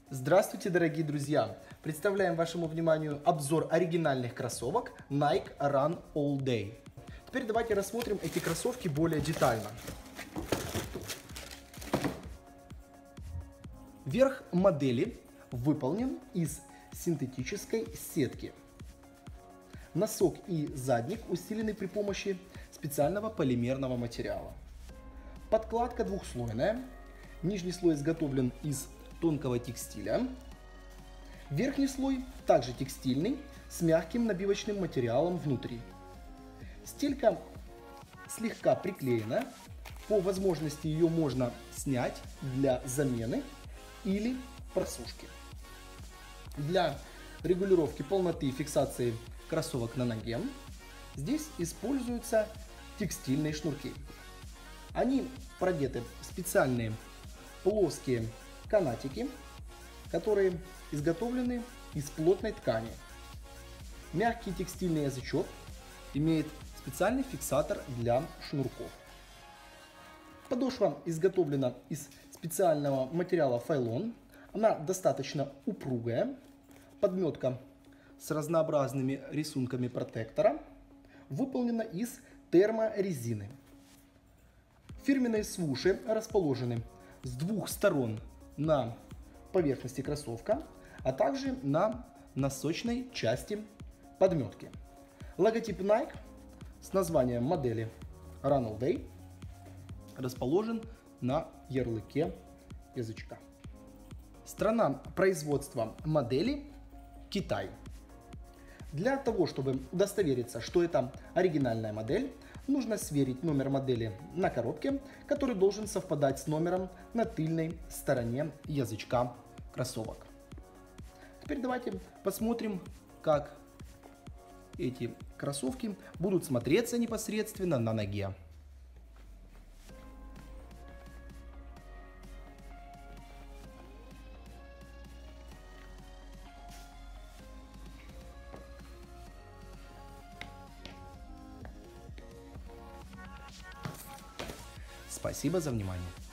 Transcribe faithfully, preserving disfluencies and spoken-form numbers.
Здравствуйте, дорогие друзья! Представляем вашему вниманию обзор оригинальных кроссовок Nike Run All Day. Теперь давайте рассмотрим эти кроссовки более детально. Верх модели выполнен из синтетической сетки. Носок и задник усилены при помощи специального полимерного материала. Подкладка двухслойная. Нижний слой изготовлен из тонкого текстиля. Верхний слой также текстильный, с мягким набивочным материалом внутри. Стелька слегка приклеена. По возможности ее можно снять для замены или просушки. Для регулировки полноты и фиксации кроссовок на ноге здесь используются текстильные шнурки. Они продеты в специальные плоские канатики, которые изготовлены из плотной ткани. Мягкий текстильный язычок имеет специальный фиксатор для шнурков. Подошва изготовлена из специального материала файлон. Она достаточно упругая. Подметка с разнообразными рисунками протектора выполнена из терморезины. Фирменные свуши расположены с двух сторон на поверхности кроссовка, а также на носочной части подметки. Логотип Nike с названием модели Run All Day расположен на ярлыке язычка. Страна производства модели – Китай. Для того, чтобы удостовериться, что это оригинальная модель, нужно сверить номер модели на коробке, который должен совпадать с номером на тыльной стороне язычка кроссовок. Теперь давайте посмотрим, как эти кроссовки будут смотреться непосредственно на ноге. Спасибо за внимание.